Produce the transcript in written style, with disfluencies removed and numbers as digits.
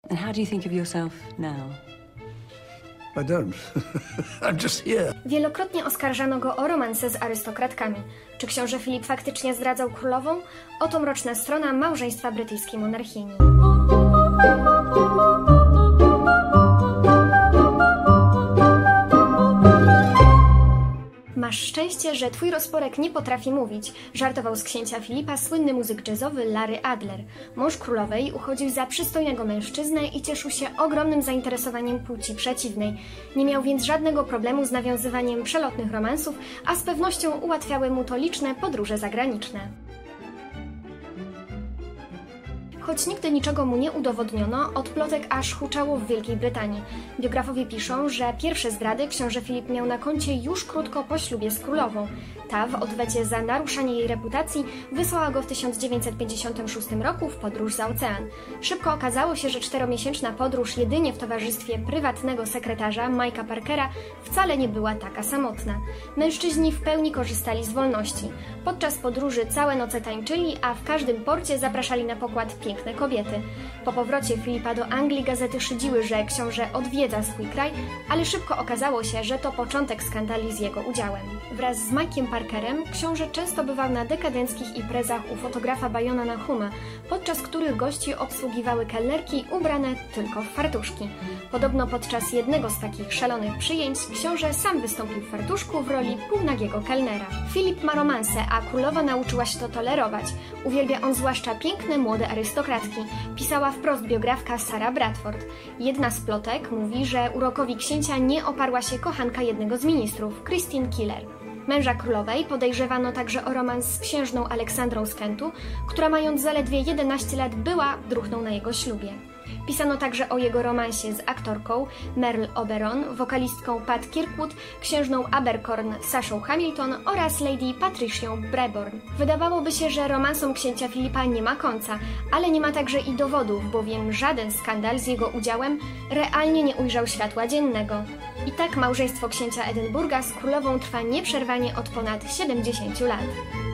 And how do you think of yourself now? I don't. I'm just here. Wielokrotnie oskarżano go o romanse z arystokratkami. Czy książę Filip faktycznie zdradzał królową? Oto mroczna strona małżeństwa brytyjskiej monarchini. Masz szczęście, że twój rozporek nie potrafi mówić, żartował z księcia Filipa słynny muzyk jazzowy Larry Adler. Mąż królowej uchodził za przystojnego mężczyznę i cieszył się ogromnym zainteresowaniem płci przeciwnej. Nie miał więc żadnego problemu z nawiązywaniem przelotnych romansów, a z pewnością ułatwiały mu to liczne podróże zagraniczne. Choć nigdy niczego mu nie udowodniono, od plotek aż huczało w Wielkiej Brytanii. Biografowie piszą, że pierwsze zdrady książę Filip miał na koncie już krótko po ślubie z królową. Ta w odwecie za naruszanie jej reputacji wysłała go w 1956 roku w podróż za ocean. Szybko okazało się, że 4-miesięczna podróż jedynie w towarzystwie prywatnego sekretarza Mike'a Parkera wcale nie była taka samotna. Mężczyźni w pełni korzystali z wolności. Podczas podróży całe noce tańczyli, a w każdym porcie zapraszali na pokład piękne kobiety. Po powrocie Filipa do Anglii gazety szydziły, że książę odwiedza swój kraj, ale szybko okazało się, że to początek skandali z jego udziałem. Wraz z Mike'iem Parkerem książę często bywał na dekadenckich imprezach u fotografa Bayona Nahuma, podczas których gości obsługiwały kelnerki ubrane tylko w fartuszki. Podobno podczas jednego z takich szalonych przyjęć książę sam wystąpił w fartuszku w roli półnagiego kelnera. Filip ma romanse, a królowa nauczyła się to tolerować. Uwielbia on zwłaszcza piękne młode arystokratki, pisała wprost biografka Sarah Bradford. Jedna z plotek mówi, że urokowi księcia nie oparła się kochanka jednego z ministrów, Christine Keeler. Męża królowej podejrzewano także o romans z księżną Aleksandrą z Kentu, która mając zaledwie 11 lat była druhną na jego ślubie. Pisano także o jego romansie z aktorką Merle Oberon, wokalistką Pat Kirkwood, księżną Abercorn Sashą Hamilton oraz lady Patricią Brabourne. Wydawałoby się, że romansom księcia Filipa nie ma końca, ale nie ma także i dowodów, bowiem żaden skandal z jego udziałem realnie nie ujrzał światła dziennego. I tak małżeństwo księcia Edynburga z królową trwa nieprzerwanie od ponad 70 lat.